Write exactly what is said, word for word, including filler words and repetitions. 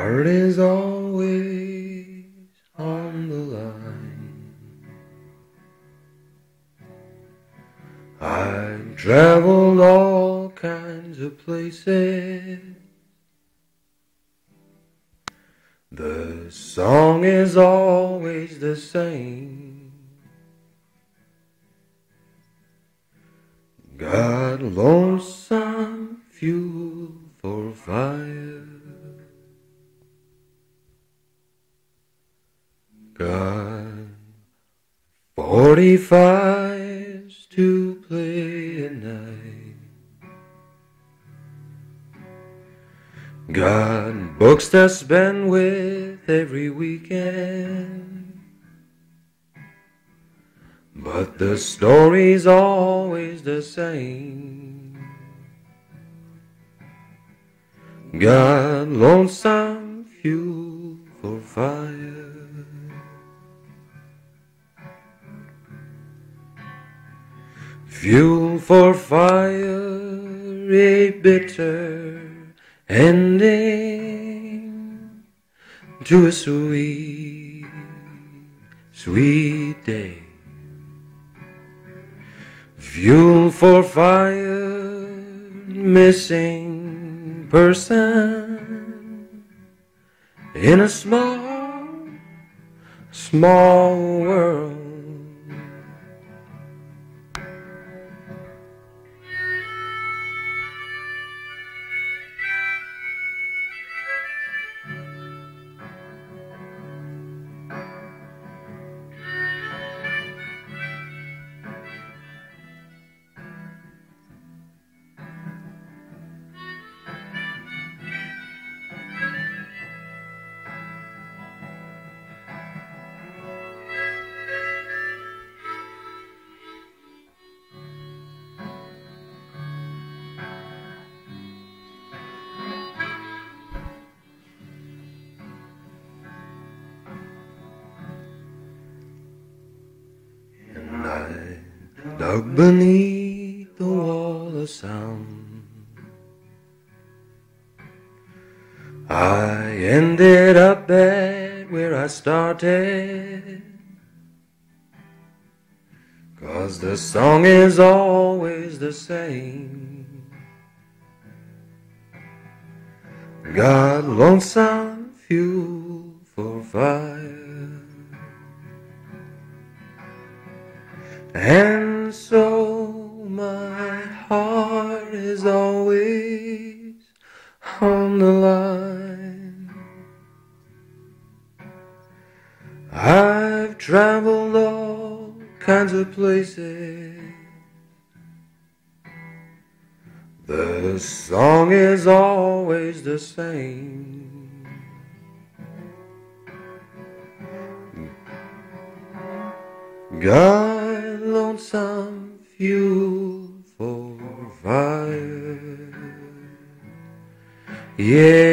heart is always on the line. I've traveled all kinds of places. The song is always the same. Got lonesome fuel for fire. Got forty-fives to play at night. Got books to spend with every weekend. But the story's always the same. Got lonesome fuel for fire. Fuel for fire, a bitter ending to a sweet, sweet day. Fuel for fire, missing person in a small, small world. I dug beneath the wall of sound. I ended up at where I started, 'cause the song is always the same. Got lonesome fuel for fire. And so my heart is always on the line. I've traveled all kinds of places. The song is always the same. Got lonesome fuel for fire. Yeah.